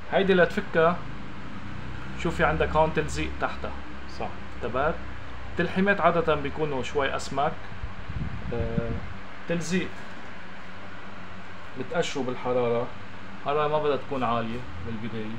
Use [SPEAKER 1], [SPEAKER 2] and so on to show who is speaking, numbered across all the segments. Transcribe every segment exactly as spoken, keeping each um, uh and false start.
[SPEAKER 1] هيدي لتفكها شوف في عندك هون تلزيق تحتها.
[SPEAKER 2] صح.
[SPEAKER 1] انتبهت؟ التلحيمات عادة بيكونوا شوي اسمك. آه تلزيق بتقشروا بالحرارة، الحرارة ما بدها تكون عالية بالبداية.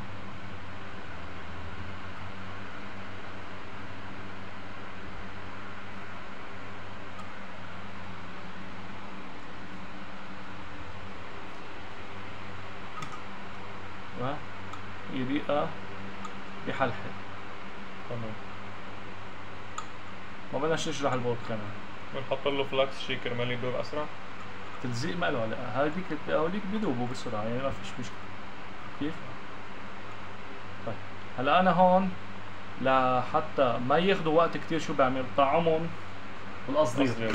[SPEAKER 1] هي دقيقة يحلحل.
[SPEAKER 2] تمام.
[SPEAKER 1] ما بدناش نشرح البورد كمان.
[SPEAKER 2] بنحط له فلكس شي كرمال يدور اسرع.
[SPEAKER 1] تلزيق ما له علاقة، هذيك هذيك بيدوبوا بسرعة يعني ما فيش مشكلة. كيف؟ طيب هلا أنا هون لحتى ما ياخذوا وقت كتير شو بعمل؟ طعمهم بالقصدير.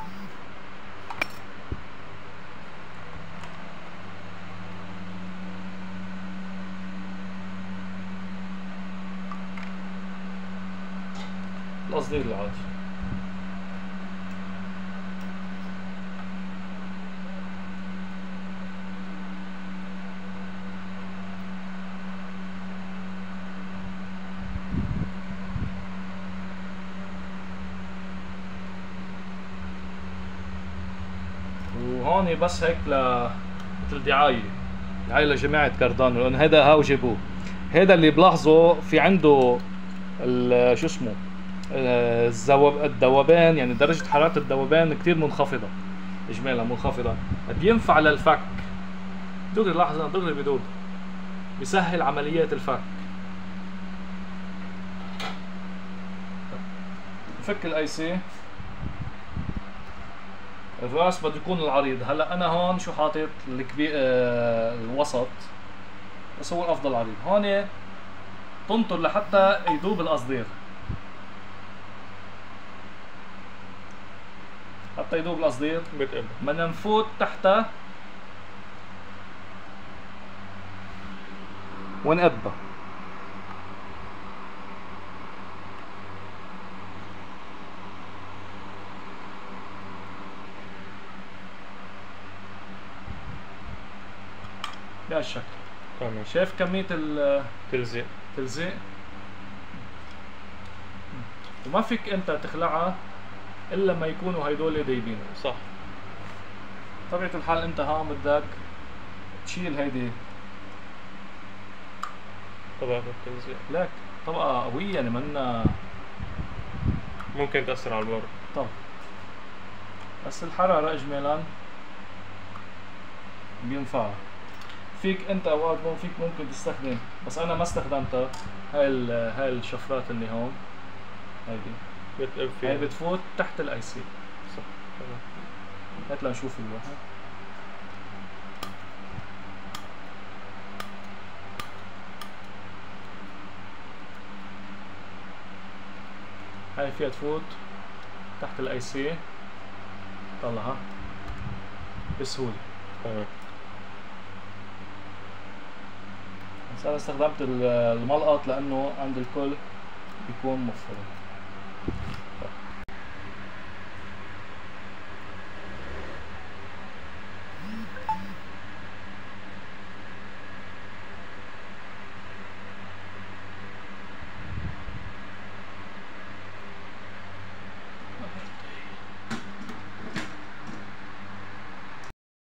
[SPEAKER 1] القصدير العادي. وهون بس هيك ل مثل دعاية دعاية لجماعة كاردانو، لأن هذا هاو جابوه. هذا اللي بلاحظه في عنده شو اسمه الذوب الذوبان، يعني درجة حرارة الذوبان كتير منخفضة، إجمالا منخفضة، بينفع للفك. دغري لحظة دغري بدود بيسهل عمليات الفك. نفك الاي سي. الراس بده يكون العريض. هلا انا هون شو حاطط الكبير آه الوسط، بس هو الافضل عريض. هون تنطر لحتى يذوب القصدير، حتى يذوب القصدير
[SPEAKER 2] بتقب
[SPEAKER 1] بدنا نفوت تحتها ونقبها. بهالشكل.
[SPEAKER 2] تمام.
[SPEAKER 1] شايف كمية
[SPEAKER 2] التلزيق
[SPEAKER 1] تلزيق؟ وما فيك انت تخلعها الا لما يكونوا هيدول دايبين.
[SPEAKER 2] صح.
[SPEAKER 1] طبيعة الحال انت هون بدك تشيل هيدي
[SPEAKER 2] طبقة التلزيق.
[SPEAKER 1] لك طبقة قوية يعني منا
[SPEAKER 2] ممكن تأثر على البورد.
[SPEAKER 1] طب بس الحرارة اجمالا بينفع. فيك انت اوقات فيك ممكن تستخدم، بس انا ما استخدمتها، هاي هاي الشفرات اللي هون هيدي
[SPEAKER 2] بتقب فيها،
[SPEAKER 1] هاي بتفوت تحت الاي سي.
[SPEAKER 2] صح. تمام.
[SPEAKER 1] هات لنشوف الواحد. هاي فيها تفوت تحت الاي سي، طلعها بسهولة.
[SPEAKER 2] تمام.
[SPEAKER 1] بس انا استخدمت الملقط لانه عند الكل بيكون مفرد.